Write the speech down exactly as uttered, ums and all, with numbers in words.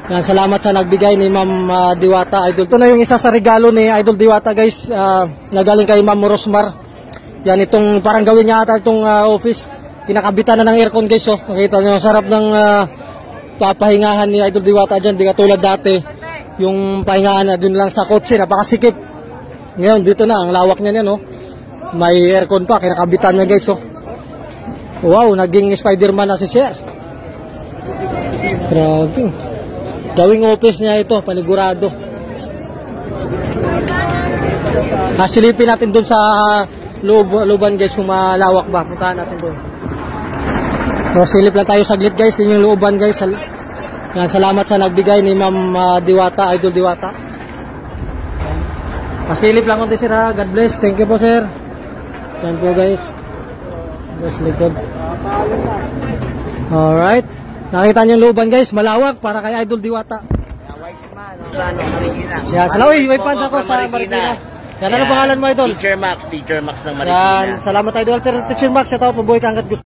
Yan, salamat sa nagbigay ni Ma'am uh, Diwata, Idol. Ito na yung isa sa regalo ni Idol Diwata, guys. Uh, nagaling kay Ma'am Rosmar. Yan, itong parang gawin niya ata itong uh, office. Kinakabitan na ng aircon, guys. Oh. Nakita nyo, sarap ng uh, papahingahan ni Idol Diwata dyan. Di katulad dati, yung pahingahan na dun lang sa kotse, napakasikip. Ngayon, dito na, ang lawak niya yan. Oh. May aircon pa, kinakabitan niya, guys. Oh. Wow, naging Spider-Man na si Sir. Grabe. Gawing office niya ito, panigurado. Nasilipin natin doon sa loob, looban, guys, kung malawak ba. Puntahan natin doon. So, silip lang tayo saglit, guys. Yun yung looban, guys. Yan, salamat sa nagbigay ni Ma'am uh, Diwata, Idol Diwata. Masilip lang konti, sir, ha. God bless. Thank you po, sir. Yan po, guys. Guys, likod. Alright. Nakita niyo yung looban, guys, malawak para kay Idol Diwata. Yan, salamat. Uy, may fans ako sa Marikina. Yan, ano pangalan mo, Idol? Teacher Max, Teacher Max ng Marikina. Yan, salamat, Idol. Teacher Max, shout out, mabuhay ka hanggat gusto.